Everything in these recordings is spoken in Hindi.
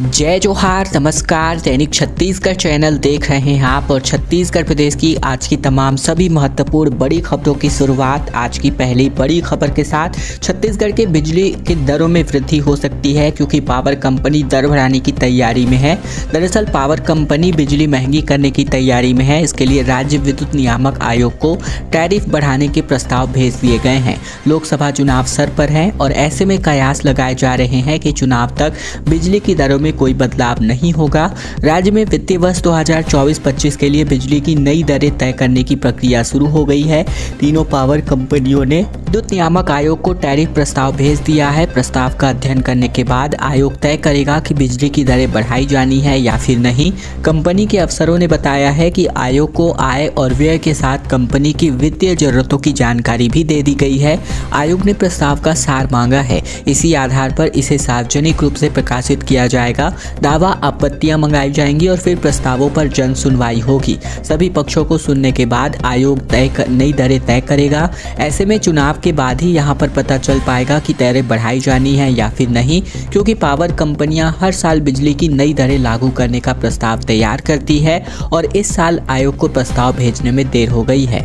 जय जोहार, नमस्कार। दैनिक छत्तीसगढ़ चैनल देख रहे हैं आप और छत्तीसगढ़ प्रदेश की आज की तमाम सभी महत्वपूर्ण बड़ी खबरों की शुरुआत आज की पहली बड़ी खबर के साथ। छत्तीसगढ़ के बिजली की दरों में वृद्धि हो सकती है क्योंकि पावर कंपनी दर बढ़ाने की तैयारी में है। दरअसल पावर कंपनी बिजली महंगी करने की तैयारी में है। इसके लिए राज्य विद्युत नियामक आयोग को टैरिफ बढ़ाने के प्रस्ताव भेज दिए गए हैं। लोकसभा चुनाव सर पर है और ऐसे में कयास लगाए जा रहे हैं कि चुनाव तक बिजली की दरों में कोई बदलाव नहीं होगा। राज्य में वित्तीय वर्ष 2024-25 के लिए बिजली की नई दरें तय करने की प्रक्रिया शुरू हो गई है। तीनों पावर कंपनियों ने विद्युत नियामक आयोग को टैरिफ प्रस्ताव भेज दिया है। प्रस्ताव का अध्ययन करने के बाद आयोग तय करेगा कि बिजली की दरें बढ़ाई जानी है या फिर नहीं। कंपनी के अफसरों ने बताया है कि आयोग को आय और व्यय के साथ कंपनी की वित्तीय जरूरतों की जानकारी भी दे दी गई है। आयोग ने प्रस्ताव का सार मांगा है। इसी आधार पर इसे सार्वजनिक रूप से प्रकाशित किया जाएगा। दावा आपत्तियां मंगाई जाएंगी और फिर प्रस्तावों पर जन सुनवाई होगी। सभी पक्षों को सुनने के बाद आयोग नई दरें तय करेगा। ऐसे में चुनाव के बाद ही यहां पर पता चल पाएगा कि दरें बढ़ाई जानी है या फिर नहीं, क्योंकि पावर कंपनियां हर साल बिजली की नई दरें लागू करने का प्रस्ताव तैयार करती है और इस साल आयोग को प्रस्ताव भेजने में देर हो गई है।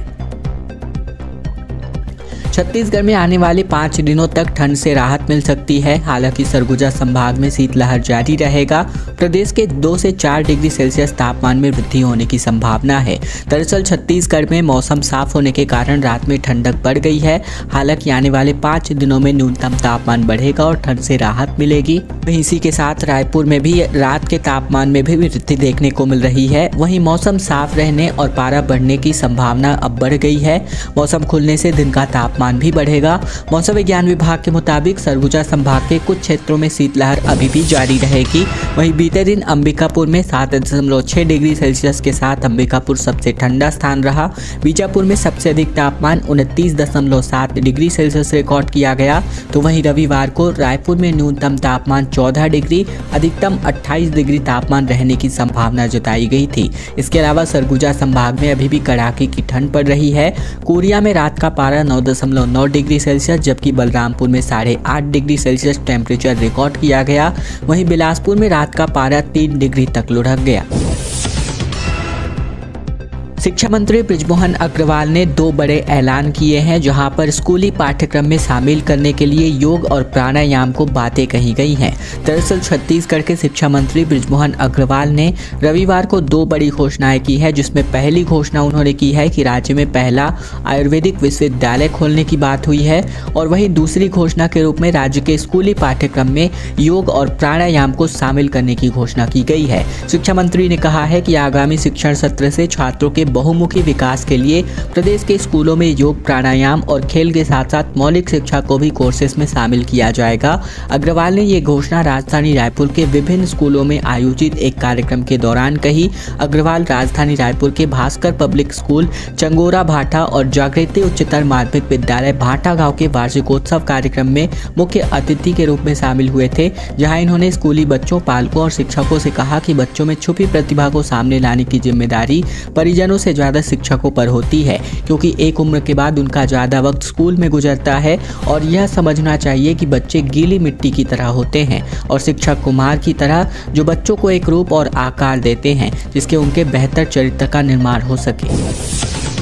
छत्तीसगढ़ में आने वाले 5 दिनों तक ठंड से राहत मिल सकती है। हालांकि सरगुजा संभाग में शीतलहर जारी रहेगा। प्रदेश के 2 से 4 डिग्री सेल्सियस तापमान में वृद्धि होने की संभावना है। दरअसल छत्तीसगढ़ में मौसम साफ होने के कारण रात में ठंडक बढ़ गई है। हालांकि आने वाले 5 दिनों में न्यूनतम तापमान बढ़ेगा और ठंड से राहत मिलेगी। वहीं इसी के साथ रायपुर में भी रात के तापमान में भी वृद्धि देखने को मिल रही है। वहीं मौसम साफ रहने और पारा बढ़ने की संभावना अब बढ़ गई है। मौसम खुलने से दिन का तापमान भी बढ़ेगा। मौसम विज्ञान विभाग के मुताबिक सरगुजा संभाग के कुछ क्षेत्रों में शीतलहर अभी भी जारी रहेगी। वहीं बीते दिन अंबिकापुर में 7.6 डिग्री सेल्सियस के साथ अंबिकापुर सबसे ठंडा स्थान रहा। बीजापुर में सबसे अधिक तापमान 29.7 डिग्री सेल्सियस रिकॉर्ड किया गया। तो वहीं रविवार को रायपुर में न्यूनतम तापमान 14 डिग्री, अधिकतम 28 डिग्री तापमान रहने की संभावना जताई गई थी। इसके अलावा सरगुजा संभाग में अभी भी कड़ाके की ठंड पड़ रही है। कोरिया में रात का पारा 9.9 डिग्री सेल्सियस, जबकि बलरामपुर में 8.5 डिग्री सेल्सियस टेम्परेचर रिकॉर्ड किया गया। वहीं बिलासपुर में रात का पारा 3 डिग्री तक लुढ़क गया। शिक्षा मंत्री बृजमोहन अग्रवाल ने 2 बड़े ऐलान किए हैं, जहां पर स्कूली पाठ्यक्रम में शामिल करने के लिए योग और प्राणायाम को बातें कही गई हैं। दरअसल छत्तीसगढ़ के शिक्षा मंत्री बृजमोहन अग्रवाल ने रविवार को 2 बड़ी घोषणाएं की है, जिसमें पहली घोषणा उन्होंने की है कि राज्य में पहला आयुर्वेदिक विश्वविद्यालय खोलने की बात हुई है और वहीं दूसरी घोषणा के रूप में राज्य के स्कूली पाठ्यक्रम में योग और प्राणायाम को शामिल करने की घोषणा की गई है। शिक्षा मंत्री ने कहा है कि आगामी शिक्षण सत्र से छात्रों के बहुमुखी विकास के लिए प्रदेश के स्कूलों में योग, प्राणायाम और खेल के साथ साथ मौलिक शिक्षा को भी कोर्सेस में शामिल किया जाएगा। अग्रवाल ने ये घोषणा राजधानी रायपुर के विभिन्न स्कूलों में आयोजित एक कार्यक्रम के दौरान कही। अग्रवाल राजधानी रायपुर के भास्कर पब्लिक स्कूल, चंगोरा भाटा और जागृति उच्चतर माध्यमिक विद्यालय भाटा गांव के वार्षिकोत्सव कार्यक्रम में मुख्य अतिथि के रूप में शामिल हुए थे, जहां इन्होंने स्कूली बच्चों, पालकों और शिक्षकों से कहा कि बच्चों में छुपी प्रतिभा को सामने लाने की जिम्मेदारी परिजनों से ज्यादा शिक्षकों पर होती है, क्योंकि एक उम्र के बाद उनका ज्यादा वक्त स्कूल में गुजरता है और यह समझना चाहिए कि बच्चे गीली मिट्टी की तरह होते हैं और शिक्षक कुम्हार की तरह, जो बच्चों को एक रूप और आकार देते हैं जिसके उनके बेहतर चरित्र का निर्माण हो सके।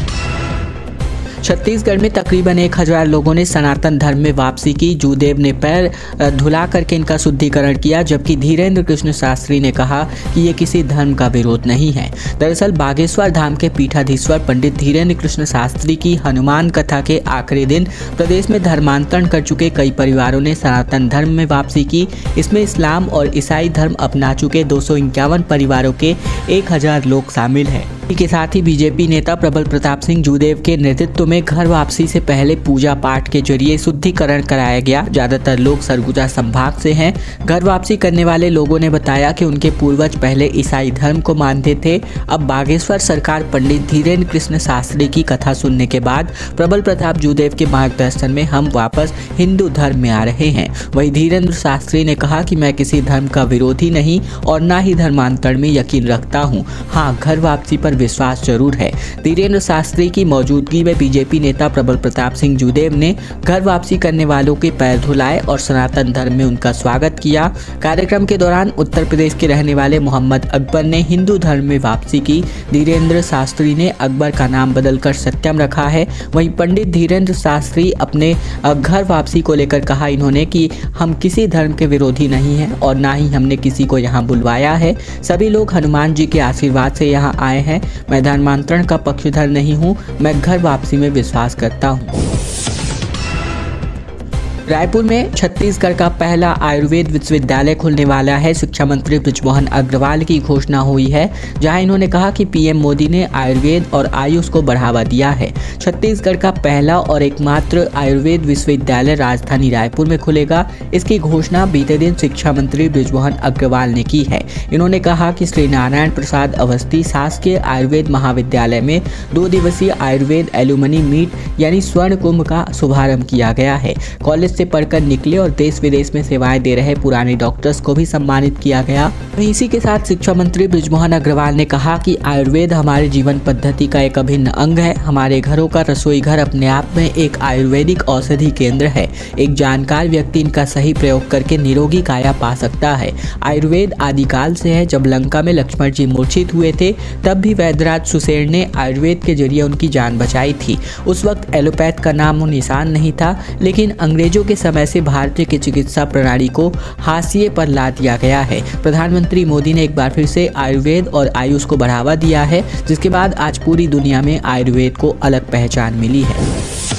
छत्तीसगढ़ में तकरीबन 1000 लोगों ने सनातन धर्म में वापसी की। जूदेव ने पैर धुला करके इनका शुद्धिकरण किया, जबकि धीरेन्द्र कृष्ण शास्त्री ने कहा कि ये किसी धर्म का विरोध नहीं है। दरअसल बागेश्वर धाम के पीठाधीश्वर पंडित धीरेन्द्र कृष्ण शास्त्री की हनुमान कथा के आखिरी दिन प्रदेश में धर्मांतरण कर चुके कई परिवारों ने सनातन धर्म में वापसी की। इसमें इस्लाम और ईसाई धर्म अपना चुके 251 परिवारों के 1000 लोग शामिल हैं। के साथ ही बीजेपी नेता प्रबल प्रताप सिंह जूदेव के नेतृत्व में घर वापसी से पहले पूजा पाठ के जरिए शुद्धिकरण कराया गया। ज्यादातर लोग सरगुजा संभाग से हैं। घर वापसी करने वाले लोगों ने बताया कि उनके पूर्वज पहले ईसाई धर्म को मानते थे। अब बागेश्वर सरकार पंडित धीरेन्द्र कृष्ण शास्त्री की कथा सुनने के बाद प्रबल प्रताप जूदेव के मार्गदर्शन में हम वापस हिंदू धर्म में आ रहे हैं। वहीं धीरेन्द्र शास्त्री ने कहा कि मैं किसी धर्म का विरोधी नहीं और न ही धर्मांतरण में यकीन रखता हूँ। हाँ, घर वापसी पर पर विश्वास जरूर है। धीरेन्द्र शास्त्री की मौजूदगी में बीजेपी नेता प्रबल प्रताप सिंह जूदेव ने घर वापसी करने वालों के पैर धुलाए और सनातन धर्म में उनका स्वागत किया। कार्यक्रम के दौरान उत्तर प्रदेश के रहने वाले मोहम्मद अकबर ने हिंदू धर्म में वापसी की। धीरेन्द्र शास्त्री ने अकबर का नाम बदलकर सत्यम रखा है। वहीं पंडित धीरेन्द्र शास्त्री अपने घर वापसी को लेकर कहा इन्होंने कि हम किसी धर्म के विरोधी नहीं हैं और ना ही हमने किसी को यहाँ बुलवाया है। सभी लोग हनुमान जी के आशीर्वाद से यहाँ आए हैं। मैं धर्मांतरण का पक्षधर नहीं हूँ, मैं घर वापसी में विश्वास करता हूँ। रायपुर में छत्तीसगढ़ का पहला आयुर्वेद विश्वविद्यालय खुलने वाला है। शिक्षा मंत्री बृजमोहन अग्रवाल की घोषणा हुई है, जहां इन्होंने कहा कि पीएम मोदी ने आयुर्वेद और आयुष को बढ़ावा दिया है। छत्तीसगढ़ का पहला और एकमात्र आयुर्वेद विश्वविद्यालय राजधानी रायपुर में खुलेगा। इसकी घोषणा बीते दिन शिक्षा मंत्री बृजमोहन अग्रवाल ने की है। इन्होंने कहा कि श्री नारायण प्रसाद अवस्थी शासकीय आयुर्वेद महाविद्यालय में 2 दिवसीय आयुर्वेद एलुमनी मीट यानी स्वर्ण कुंभ का शुभारंभ किया गया है। कॉलेज से पढ़कर निकले और देश विदेश में सेवाएं दे रहे पुराने डॉक्टर्स को भी सम्मानित किया गया। इसी के साथ शिक्षा मंत्री बृजमोहन अग्रवाल ने कहा कि आयुर्वेद हमारे जीवन पद्धति का एक अभिन्न अंग है। हमारे घरों का रसोई घर अपने आप में एक आयुर्वेदिक औषधि केंद्र है। एक जानकार व्यक्ति इनका सही प्रयोग करके निरोगी काया पा सकता है। आयुर्वेद आदिकाल से है। जब लंका में लक्ष्मण जी मूर्छित हुए थे तब भी वैद्यराज सुसेन ने आयुर्वेद के जरिए उनकी जान बचाई थी। उस वक्त एलोपैथ का नाम निशान नहीं था, लेकिन अंग्रेजों के समय से भारतीय की चिकित्सा प्रणाली को हाशिए पर ला दिया गया है। प्रधानमंत्री मोदी ने एक बार फिर से आयुर्वेद और आयुष को बढ़ावा दिया है, जिसके बाद आज पूरी दुनिया में आयुर्वेद को अलग पहचान मिली है।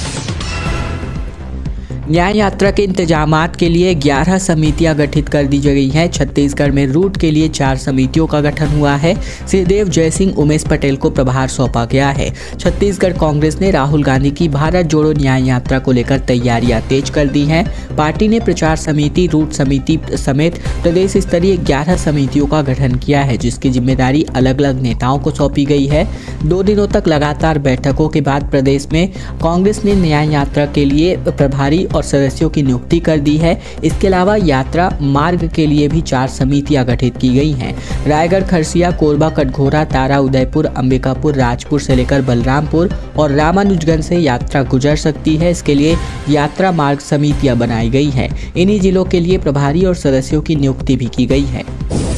न्याय यात्रा के इंतजामात के लिए 11 समितियां गठित कर दी गई हैं। छत्तीसगढ़ में रूट के लिए 4 समितियों का गठन हुआ है। सिंहदेव जयसिंह उमेश पटेल को प्रभार सौंपा गया है। छत्तीसगढ़ कांग्रेस ने राहुल गांधी की भारत जोड़ो न्याय यात्रा को लेकर तैयारियां तेज कर दी हैं। पार्टी ने प्रचार समिति, रूट समिति समेत प्रदेश स्तरीय 11 समितियों का गठन किया है, जिसकी जिम्मेदारी अलग अलग नेताओं को सौंपी गई है। 2 दिनों तक लगातार बैठकों के बाद प्रदेश में कांग्रेस ने न्याय यात्रा के लिए प्रभारी और सदस्यों की नियुक्ति कर दी है। इसके अलावा यात्रा मार्ग के लिए भी 4 समितियां गठित की गई हैं। रायगढ़, खरसिया, कोरबा, कटघोरा, तारा, उदयपुर, अंबिकापुर, राजपुर से लेकर बलरामपुर और रामानुजगंज से यात्रा गुजर सकती है। इसके लिए यात्रा मार्ग समितियां बनाई गई हैं। इन्हीं जिलों के लिए प्रभारी और सदस्यों की नियुक्ति भी की गई है।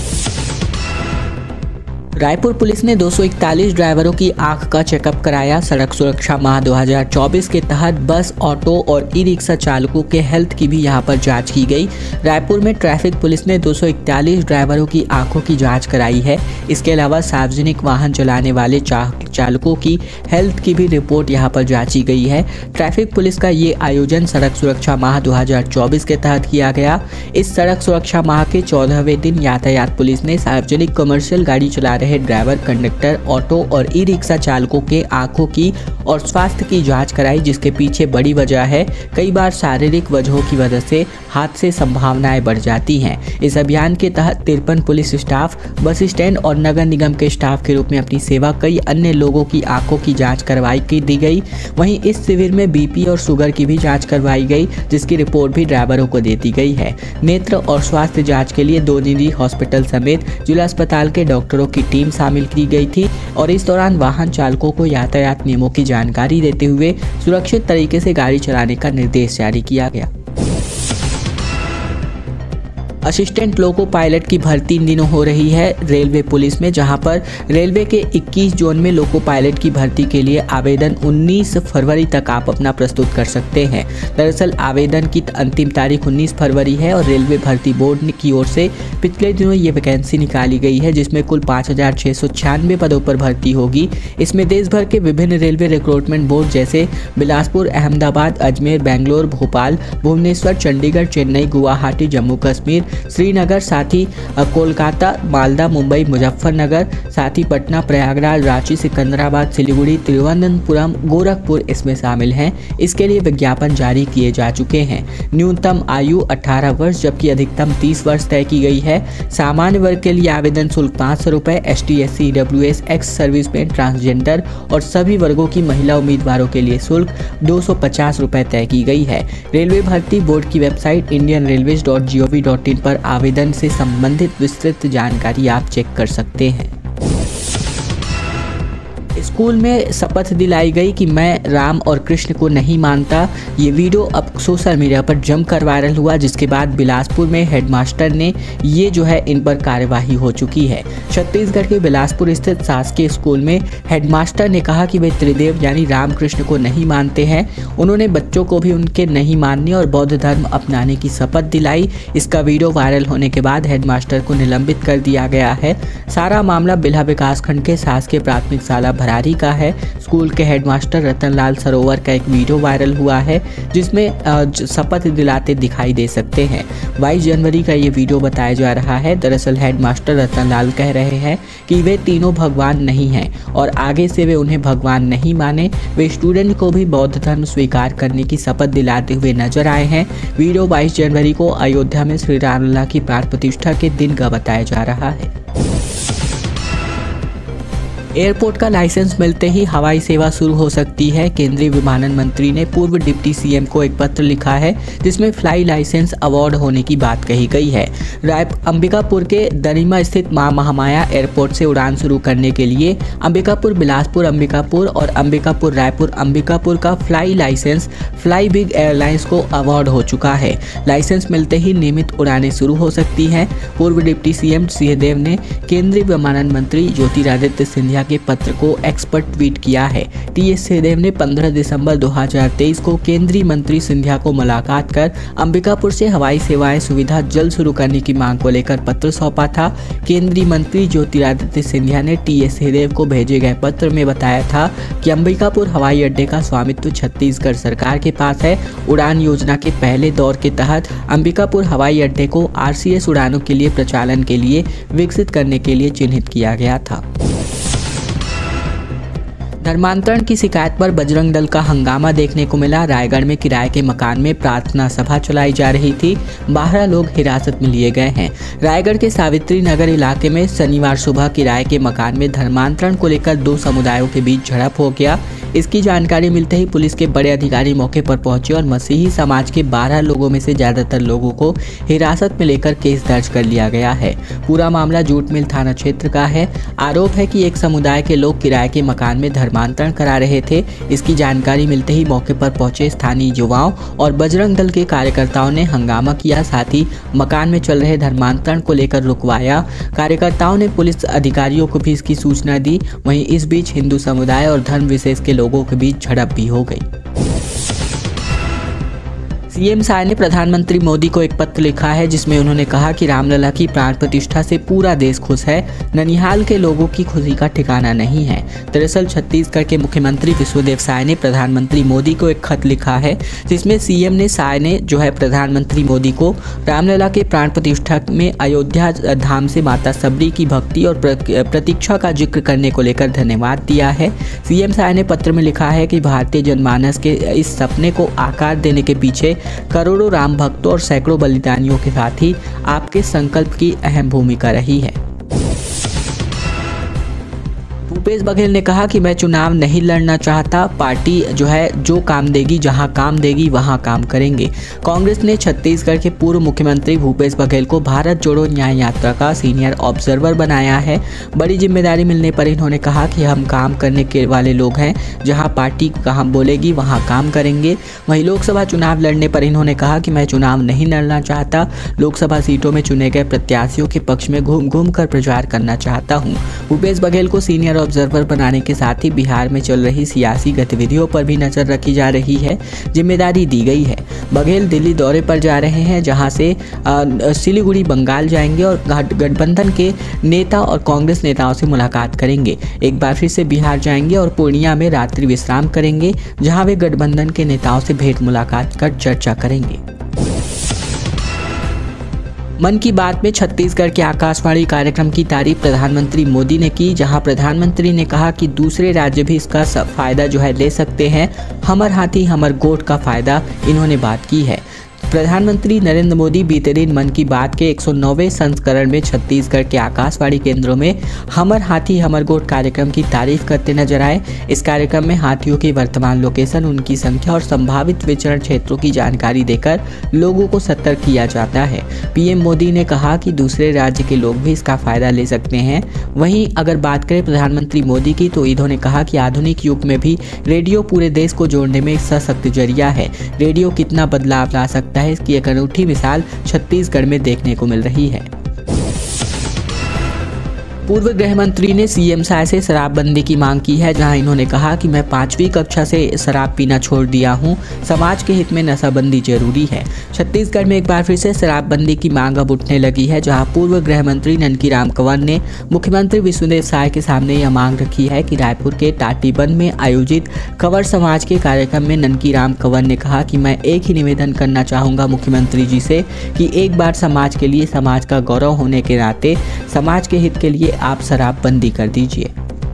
रायपुर पुलिस ने 241 ड्राइवरों की आंख का चेकअप कराया। सड़क सुरक्षा माह 2024 के तहत बस, ऑटो और ई रिक्शा चालकों के हेल्थ की भी यहां पर जांच की गई। रायपुर में ट्रैफिक पुलिस ने 241 ड्राइवरों की आंखों की जांच कराई है। इसके अलावा सार्वजनिक वाहन चलाने वाले चालकों की हेल्थ की भी रिपोर्ट यहां पर जांची गई है। ट्रैफिक पुलिस का ये आयोजन सड़क सुरक्षा माह 2024 के तहत किया गया। इस सड़क सुरक्षा माह के 14वें दिन यातायात पुलिस ने सार्वजनिक कमर्शियल गाड़ी चला रहे ड्राइवर, कंडक्टर, ऑटो और ई रिक्शा चालकों के आंखों की और स्वास्थ्य की जांच कराई, जिसके पीछे बड़ी वजह है कई बार शारीरिक वजहों की वजह से हादसे संभावनाएं बढ़ जाती हैं। इस अभियान के तहत 53 पुलिस स्टाफ, बस स्टैंड और नगर निगम के स्टाफ के रूप में अपनी सेवा कई अन्य लोगों की आंखों की जांच करवाई की दी गई। वहीं इस शिविर में बीपी और शुगर की भी जांच करवाई गई, जिसकी रिपोर्ट भी ड्राइवरों को दे दी गई है। नेत्र और स्वास्थ्य जांच के लिए 2 निजी हॉस्पिटल समेत जिला अस्पताल के डॉक्टरों की टीम शामिल की गई थी और इस दौरान वाहन चालकों को यातायात नियमों की जानकारी देते हुए सुरक्षित तरीके से गाड़ी चलाने का निर्देश जारी किया गया। असिस्टेंट लोको पायलट की भर्ती इन दिनों हो रही है रेलवे पुलिस में, जहां पर रेलवे के 21 जोन में लोको पायलट की भर्ती के लिए आवेदन 19 फरवरी तक आप अपना प्रस्तुत कर सकते हैं। दरअसल आवेदन की अंतिम तारीख 19 फरवरी है और रेलवे भर्ती बोर्ड की ओर से पिछले दिनों ये वैकेंसी निकाली गई है, जिसमें कुल 5696 पदों पर भर्ती होगी। इसमें देश भर के विभिन्न रेलवे रिक्रूटमेंट बोर्ड जैसे बिलासपुर, अहमदाबाद, अजमेर, बेंगलोर, भोपाल, भुवनेश्वर, चंडीगढ़, चेन्नई, गुवाहाटी, जम्मू कश्मीर, श्रीनगर, साथ ही कोलकाता, मालदा, मुंबई, मुजफ्फरनगर, साथ ही पटना, प्रयागराज, रांची, सिकंदराबाद, सिलीगुड़ी, तिरुवनंतपुरम, गोरखपुर इसमें शामिल हैं। इसके लिए विज्ञापन जारी किए जा चुके हैं। न्यूनतम आयु 18 वर्ष जबकि अधिकतम 30 वर्ष तय की गई है। सामान्य वर्ग के लिए आवेदन शुल्क 500 रुपये, ST, SC, EWS, ex serviceman, transgender और सभी वर्गों की महिला उम्मीदवारों के लिए शुल्क 250 रुपये तय की गई है। रेलवे भर्ती बोर्ड की वेबसाइट indianrailways.gov.in पर आवेदन से संबंधित विस्तृत जानकारी आप चेक कर सकते हैं। स्कूल में शपथ दिलाई गई कि मैं राम और कृष्ण को नहीं मानता। ये वीडियो अब सोशल मीडिया पर जमकर वायरल हुआ, जिसके बाद बिलासपुर में हेडमास्टर ने ये जो है इन पर कार्यवाही हो चुकी है। छत्तीसगढ़ के बिलासपुर स्थित शासकीय स्कूल में हेडमास्टर ने कहा कि वे त्रिदेव यानी राम कृष्ण को नहीं मानते हैं। उन्होंने बच्चों को भी उनके नहीं मानने और बौद्ध धर्म अपनाने की शपथ दिलाई। इसका वीडियो वायरल होने के बाद हेडमास्टर को निलंबित कर दिया गया है। सारा मामला बिल्हा विकासखंड के शासकीय प्राथमिक शाला भरारी का है। स्कूल के हेडमास्टर रतनलाल सरोवर का एक वीडियो वायरल हुआ है, जिसमें शपथ दिलाते दिखाई दे सकते हैं। 22 जनवरी का ये वीडियो बताया जा रहा है। दरअसल हेडमास्टर रतनलाल कह रहे हैं कि वे तीनों भगवान नहीं हैं और आगे से वे उन्हें भगवान नहीं माने। वे स्टूडेंट को भी बौद्ध धर्म स्वीकार करने की शपथ दिलाते हुए नजर आए हैं। वीडियो 22 जनवरी को अयोध्या में श्री रामलला की प्राण प्रतिष्ठा के दिन का बताया जा रहा है। एयरपोर्ट का लाइसेंस मिलते ही हवाई सेवा शुरू हो सकती है। केंद्रीय विमानन मंत्री ने पूर्व डिप्टी सीएम को एक पत्र लिखा है, जिसमें फ्लाई लाइसेंस अवार्ड होने की बात कही गई है। अंबिकापुर के दरिमा स्थित मां महामाया एयरपोर्ट से उड़ान शुरू करने के लिए अंबिकापुर, बिलासपुर, अंबिकापुर और अंबिकापुर रायपुर अंबिकापुर का fly licence fly big airlines को अवार्ड हो चुका है। लाइसेंस मिलते ही नियमित उड़ानें शुरू हो सकती हैं। पूर्व डिप्टी सीएम सिंहदेव ने केंद्रीय विमानन मंत्री ज्योतिरादित्य सिंधिया के पत्र को एक्सपर्ट ट्वीट किया है। टीएस सिंहदेव ने 15 दिसंबर 2023 को केंद्रीय मंत्री सिंधिया को मुलाकात कर अंबिकापुर से हवाई सेवाएं सुविधा जल्द शुरू करने की मांग को लेकर पत्र सौंपा था। केंद्रीय मंत्री ज्योतिरादित्य सिंधिया ने टीएस सिंहदेव को भेजे गए पत्र में बताया था कि अंबिकापुर हवाई अड्डे का स्वामित्व छत्तीसगढ़ सरकार के पास है। उड़ान योजना के पहले दौर के तहत अंबिकापुर हवाई अड्डे को आरसीएस उड़ानों के लिए प्रचालन के लिए विकसित करने के लिए चिन्हित किया गया था। धर्मांतरण की शिकायत पर बजरंग दल का हंगामा देखने को मिला। रायगढ़ में किराए के मकान में प्रार्थना सभा चलाई जा रही थी। 12 लोग हिरासत में लिए गए हैं। रायगढ़ के सावित्री नगर इलाके में शनिवार सुबह किराए के मकान में धर्मांतरण को लेकर 2 समुदायों के बीच झड़प हो गया। इसकी जानकारी मिलते ही पुलिस के बड़े अधिकारी मौके पर पहुंचे और मसीही समाज के 12 लोगों में से ज्यादातर लोगों को हिरासत में लेकर केस दर्ज कर लिया गया है। पूरा मामला जूट मिल थाना क्षेत्र का है। आरोप है कि एक समुदाय के लोग किराए के मकान में धर्मांतरण करा रहे थे। इसकी जानकारी मिलते ही मौके पर पहुंचे स्थानीय युवाओं और बजरंग दल के कार्यकर्ताओं ने हंगामा किया। साथ ही मकान में चल रहे धर्मांतरण को लेकर रुकवाया। कार्यकर्ताओं ने पुलिस अधिकारियों को भी इसकी सूचना दी। वहीं इस बीच हिंदू समुदाय और धर्म विशेष के लोगों के बीच झड़प भी हो गई। सीएम साय ने प्रधानमंत्री मोदी को एक पत्र लिखा है, जिसमें उन्होंने कहा कि रामलला की प्राण प्रतिष्ठा से पूरा देश खुश है। ननिहाल के लोगों की खुशी का ठिकाना नहीं है। दरअसल छत्तीसगढ़ के मुख्यमंत्री विष्णुदेव साय ने प्रधानमंत्री मोदी को एक खत लिखा है, जिसमें सीएम ने साय ने जो है प्रधानमंत्री मोदी को रामलला के प्राण प्रतिष्ठा में अयोध्या धाम से माता सबरी की भक्ति और प्रतीक्षा का जिक्र करने को लेकर धन्यवाद दिया है। सीएम साय ने पत्र में लिखा है कि भारतीय जनमानस के इस सपने को आकार देने के पीछे करोड़ों राम भक्तों और सैकड़ों बलिदानियों के साथ ही आपके संकल्प की अहम भूमिका रही है। भूपेश बघेल ने कहा कि मैं चुनाव नहीं लड़ना चाहता। पार्टी जो है जो काम देगी, जहां काम देगी वहां काम करेंगे। कांग्रेस ने छत्तीसगढ़ के पूर्व मुख्यमंत्री भूपेश बघेल को भारत जोड़ो न्याय यात्रा का सीनियर ऑब्जर्वर बनाया है। बड़ी जिम्मेदारी मिलने पर इन्होंने कहा कि हम काम करने के वाले लोग हैं। जहां पार्टी कहाँ बोलेगी वहां काम करेंगे। वहीं लोकसभा चुनाव लड़ने पर इन्होंने कहा कि मैं चुनाव नहीं लड़ना चाहता। लोकसभा सीटों में चुने गए प्रत्याशियों के पक्ष में घूम घूम कर प्रचार करना चाहता हूँ। भूपेश बघेल को सीनियर ऑब्जर्वर बनाने के साथ ही बिहार में चल रही सियासी गतिविधियों पर भी नजर रखी जा रही है। जिम्मेदारी दी गई है। बघेल दिल्ली दौरे पर जा रहे हैं, जहां से सिलीगुड़ी बंगाल जाएंगे और गठबंधन के नेता और कांग्रेस नेताओं से मुलाकात करेंगे। एक बार फिर से बिहार जाएंगे और पूर्णिया में रात्रि विश्राम करेंगे, जहां वे गठबंधन के नेताओं से भेंट मुलाकात कर चर्चा करेंगे। मन की बात में छत्तीसगढ़ के आकाशवाणी कार्यक्रम की तारीफ प्रधानमंत्री मोदी ने की, जहां प्रधानमंत्री ने कहा कि दूसरे राज्य भी इसका फायदा जो है ले सकते हैं। हमर हाथी हमर गोठ का फायदा इन्होंने बात की है। प्रधानमंत्री नरेंद्र मोदी बीते दिन मन की बात के 109वें संस्करण में छत्तीसगढ़ के आकाशवाणी केंद्रों में हमर हाथी हमर गोठ कार्यक्रम की तारीफ करते नजर आए। इस कार्यक्रम में हाथियों की वर्तमान लोकेशन, उनकी संख्या और संभावित विचरण क्षेत्रों की जानकारी देकर लोगों को सतर्क किया जाता है। पीएम मोदी ने कहा कि दूसरे राज्य के लोग भी इसका फायदा ले सकते हैं। वहीं अगर बात करें प्रधानमंत्री मोदी की, तो इन्होंने कहा कि आधुनिक युग में भी रेडियो पूरे देश को जोड़ने में एक सशक्त जरिया है। रेडियो कितना बदलाव ला सकता है, इसकी एक अनूठी मिसाल छत्तीसगढ़ में देखने को मिल रही है। पूर्व गृह मंत्री ने सीएम साय से शराबबंदी की मांग की है, जहां इन्होंने कहा कि मैं 5वीं कक्षा से शराब पीना छोड़ दिया हूं। समाज के हित में नशाबंदी जरूरी है। छत्तीसगढ़ में एक बार फिर से शराबबंदी की मांग अब उठने लगी है, जहां पूर्व गृह मंत्री ननकीराम कंवर ने मुख्यमंत्री विष्णुदेव साय के सामने यह मांग रखी है कि रायपुर के टाटीबंध में आयोजित कंवर समाज के कार्यक्रम में ननकीराम कंवर ने कहा कि मैं एक ही निवेदन करना चाहूँगा मुख्यमंत्री जी से कि एक बार समाज के लिए, समाज का गौरव होने के नाते समाज के हित के लिए आप शराबबंदी कर दीजिए।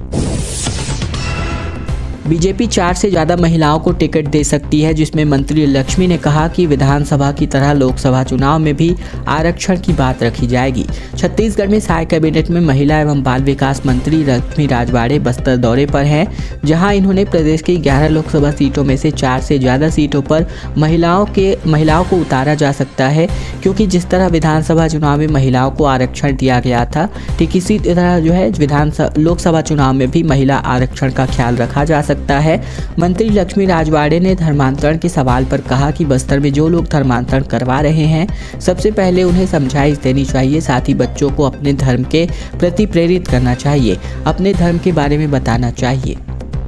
बीजेपी 4 से ज़्यादा महिलाओं को टिकट दे सकती है, जिसमें मंत्री लक्ष्मी ने कहा कि विधानसभा की तरह लोकसभा चुनाव में भी आरक्षण की बात रखी जाएगी। छत्तीसगढ़ में साय कैबिनेट में महिला एवं बाल विकास मंत्री लक्ष्मी राजवाड़े बस्तर दौरे पर हैं, जहां इन्होंने प्रदेश की 11 लोकसभा सीटों में से 4 से ज़्यादा सीटों पर महिलाओं को उतारा जा सकता है, क्योंकि जिस तरह विधानसभा चुनाव में महिलाओं को आरक्षण दिया गया था, ठीक इसी तरह जो है लोकसभा चुनाव में भी महिला आरक्षण का ख्याल रखा जा सकता है। मंत्री लक्ष्मी राजवाड़े ने धर्मांतरण के सवाल पर कहा कि बस्तर में जो लोग धर्मांतरण करवा रहे हैं, सबसे पहले उन्हें समझाइश देनी चाहिए। साथ ही बच्चों को अपने धर्म के प्रति प्रेरित करना चाहिए, अपने धर्म के बारे में बताना चाहिए।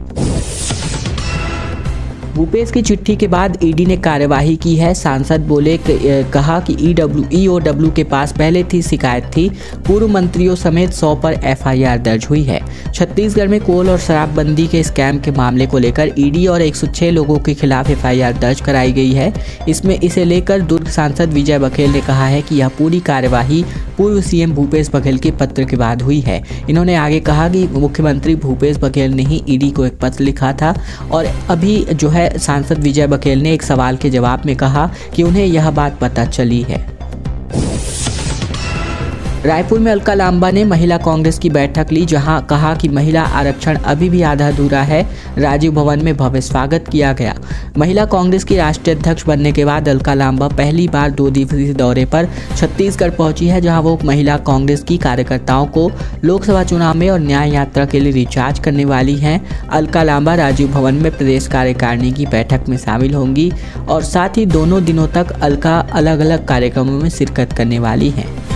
भूपेश की चिट्ठी के बाद ईडी ने कार्यवाही की है। सांसद बोले, कहा कि ईओडब्ल्यू के पास पहले थी शिकायत थी। पूर्व मंत्रियों समेत 100 पर एफआईआर दर्ज हुई है। छत्तीसगढ़ में कोल और शराबबंदी के स्कैम के मामले को लेकर ईडी और 106 लोगों के खिलाफ एफआईआर दर्ज कराई गई है। इसमें इसे लेकर दुर्ग सांसद विजय बघेल ने कहा है कि यह पूरी कार्यवाही पूर्व सीएम भूपेश बघेल के पत्र के बाद हुई है। इन्होंने आगे कहा कि मुख्यमंत्री भूपेश बघेल ने ही ईडी को एक पत्र लिखा था और अभी जो है सांसद विजय बघेल ने एक सवाल के जवाब में कहा कि उन्हें यह बात पता चली है। रायपुर में अलका लांबा ने महिला कांग्रेस की बैठक ली, जहां कहा कि महिला आरक्षण अभी भी आधा अधूरा है। राजीव भवन में भव्य स्वागत किया गया। महिला कांग्रेस की राष्ट्रीय अध्यक्ष बनने के बाद अलका लांबा पहली बार 2 दिवसीय दौरे पर छत्तीसगढ़ पहुंची है, जहां वो महिला कांग्रेस की कार्यकर्ताओं को लोकसभा चुनाव में और न्याय यात्रा के लिए रिचार्ज करने वाली हैं। अलका लांबा राजीव भवन में प्रदेश कार्यकारिणी की बैठक में शामिल होंगी और साथ ही दोनों दिनों तक अलका अलग अलग कार्यक्रमों में शिरकत करने वाली हैं।